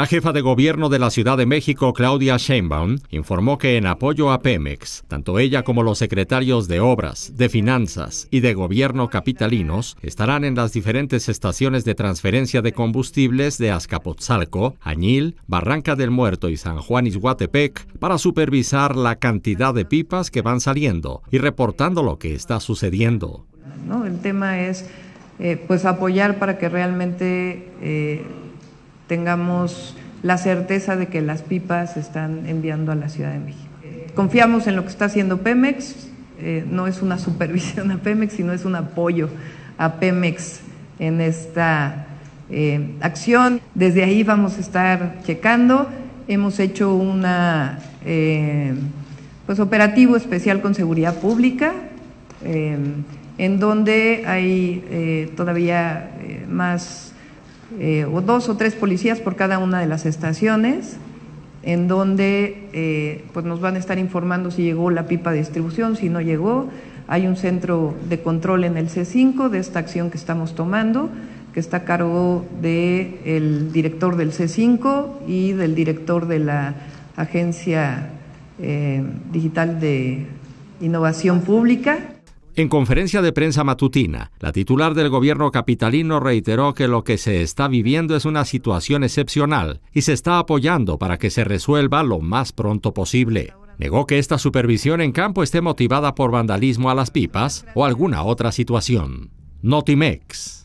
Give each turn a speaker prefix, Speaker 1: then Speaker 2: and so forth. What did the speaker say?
Speaker 1: La jefa de gobierno de la Ciudad de México, Claudia Sheinbaum, informó que en apoyo a Pemex, tanto ella como los secretarios de Obras, de Finanzas y de Gobierno capitalinos estarán en las diferentes estaciones de transferencia de combustibles de Azcapotzalco, Añil, Barranca del Muerto y San Juan Ixhuatepec para supervisar la cantidad de pipas que van saliendo y reportando lo que está sucediendo.
Speaker 2: ¿No? El tema es pues apoyar para que realmente tengamos la certeza de que las pipas se están enviando a la Ciudad de México. Confiamos en lo que está haciendo Pemex, no es una supervisión a Pemex, sino es un apoyo a Pemex en esta acción. Desde ahí vamos a estar checando. Hemos hecho una pues operativo especial con seguridad pública, en donde hay todavía más o 2 o 3 policías por cada una de las estaciones, en donde pues nos van a estar informando si llegó la pipa de distribución, si no llegó. Hay un centro de control en el C5 de esta acción que estamos tomando, que está a cargo del director del C5 y del director de la Agencia Digital de Innovación Pública.
Speaker 1: En conferencia de prensa matutina, la titular del gobierno capitalino reiteró que lo que se está viviendo es una situación excepcional y se está apoyando para que se resuelva lo más pronto posible. Negó que esta supervisión en campo esté motivada por vandalismo a las pipas o alguna otra situación. Notimex.